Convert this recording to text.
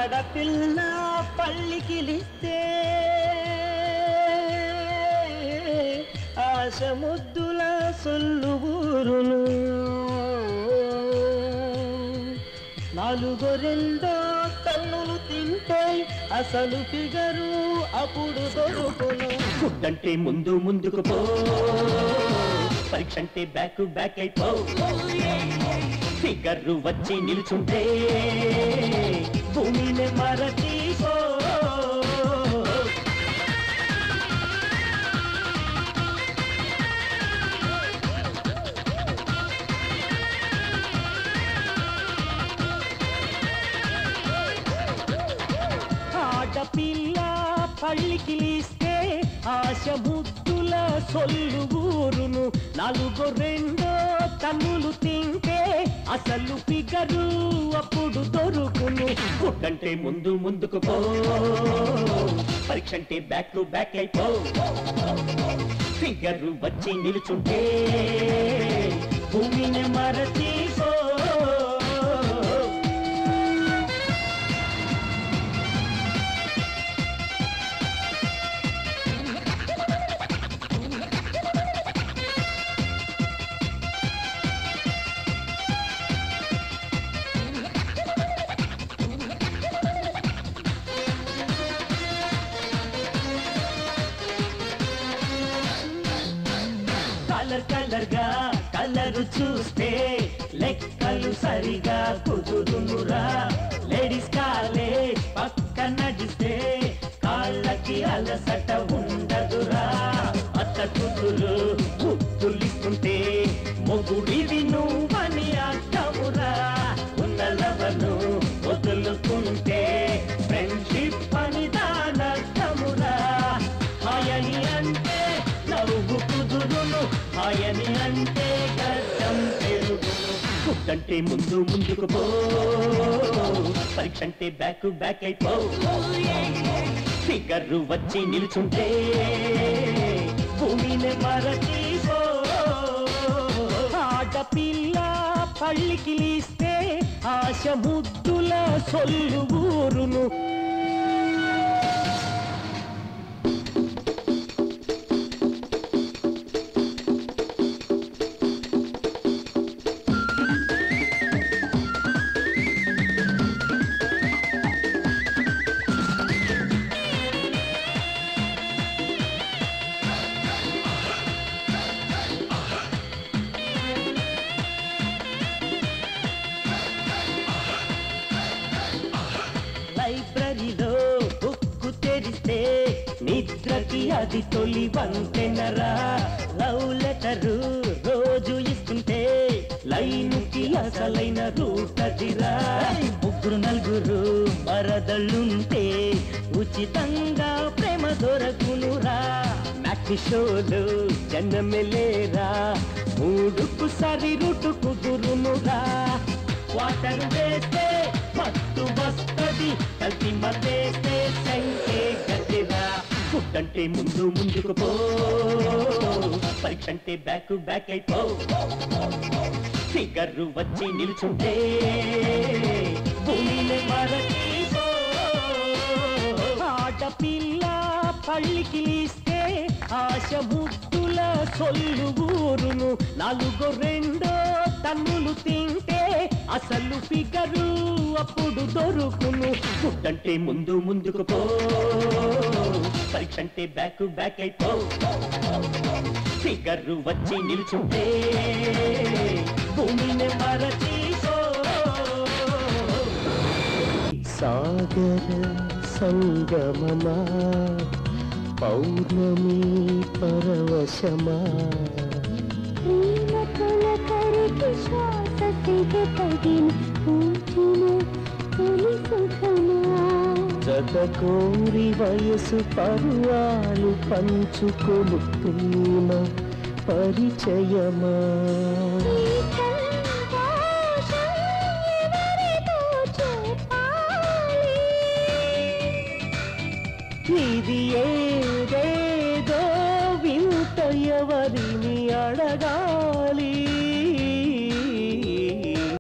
ఆడపిల్ల పల్లికిలిస్తే ఆశ ముద్దుల సొల్లుబూరును నాలుగో రెండో తన్నులు తింటే అసలు ఫిగరు అప్పుడు దొరుకును ఫుడ్డంటే ముందు ముందుకు పో పరీక్ష అంటే బ్యాక్ బ్యాక్ అయిపో ఫిగరు వచ్చి నిలుచుంటే భూమిని మరచిపో ఆడపిల్ల పల్లికిలిస్తే ఆశ ముద్దుల సొల్లుబూరును నాలుగో రెండో తన్నులు తింటే అసలు ఫిగరు అప్పుడు దొరుకును ఫుడ్డంటే ముందు ముందుకు పో పరీక్ష అంటే బ్యాక్ బ్యాక్ అయిపో ఫిగరు వచ్చి నిలుచుంటే భూమిని మరచిపో కలర్ గా కలరు చూస్తే లెక్కలు సరిగా కుదురునురా లేడీస్ కాలేజ్ పక్క నడిస్తే కాళ్ళకి అలసట ఉండదురా అత్త కూతురు ముద్దులిస్తుంటే మొగుడివి నువ్వని అర్థమురా ఉన్నలవను వదులుకుంటే ఫ్రెండ్షిప్ అని దానర్థమురా హాయని అంటే నవ్వు కుదురును హాయని అంటే గడ్డం పెరుగును ఫుడ్డంటే ముందు ముందుకు పో పరీక్ష అంటే బ్యాక్ బ్యాక్ అయిపో ఫిగరు వచ్చి నిలుచుంటే భూమిని మరచిపో ఆడపిల్ల పల్లికిలిస్తే ఆశ ముద్దుల సొల్లుబూరును నిద్రకి అది తొలి వంతెనరా లవ్ లెటరు రోజు ఇస్తుంటే లైనుకి అసలైన రూట్ అదిరా ముగ్గురు నలుగురు మరదళ్ళుంటే ఉచితంగా ప్రేమ దొరకునురా నాటి షోలు జనమెలేరా మూడుకు సరి రూటు కుదురునురా వాటర్ వేస్తే మత్తు వస్తది కలిసి మదేస్తే సంకే గదిరా ఫుడ్డంటే ముందు ముందుకు పో పరీక్ష అంటే బ్యాక్ బ్యాక్ అయిపో ఫిగరు వచ్చి నిలుచుంటే భూమిని మరచిపో ఆడపిల్ల పల్లికిలిస్తే ఆశ ముద్దుల సొల్లుబూరును నాలుగో రెండో తన్నులు తింటే అసలు ఫిగరు అప్పుడు దొరుకును ఫుడ్డంటే ముందు ముందుకు పో పరీక్ష అంటే బ్యాక్ బ్యాక్ అయిపో ఫిగరు వచ్చి నిలుచుంటే భూమిని మరచిపో సాగర సంగమమా పౌర్ణమి పరవశమా కరికి శ్వాస తెగతగిన పూచిన తొలి సుఖమా జతకోరి వయసు పరువాలు పంచుకొను ప్రేమ పరిచయమా ఇది ఏదేదో వింత ఎవరిని అడగా